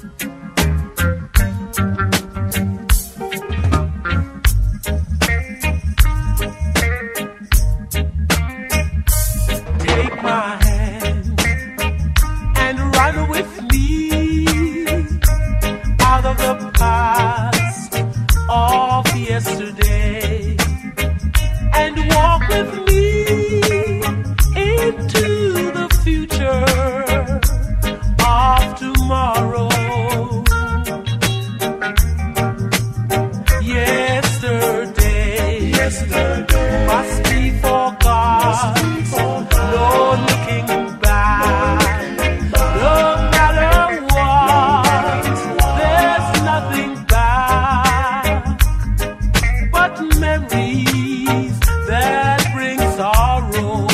Take my hand and run with me out of the past of yesterday, and walk with me into the future of tomorrow. Yesterday must be forgot. No looking back. No matter what, there's nothing back but memories that bring sorrow.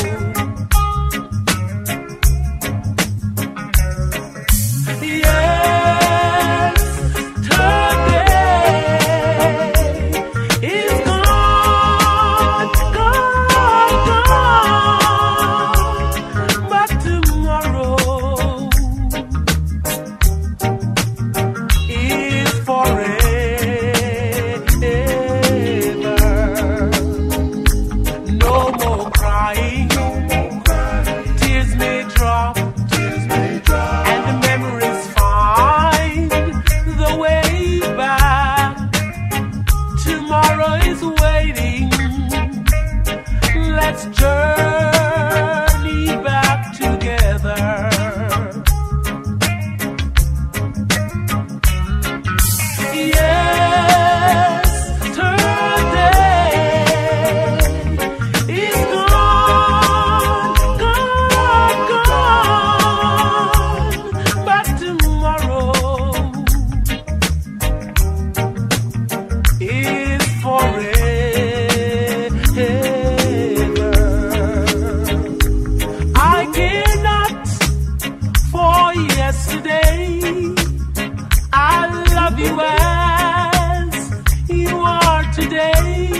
Let's journey back together. Yesterday is gone, but tomorrow is forever. Yesterday, I love you as you are today.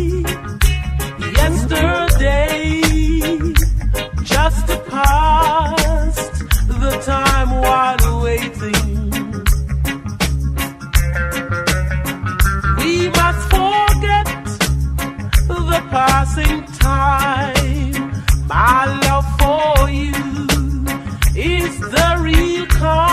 Yesterday, just a past, the time while waiting. We must forget the passing time. My love for you is the real cause.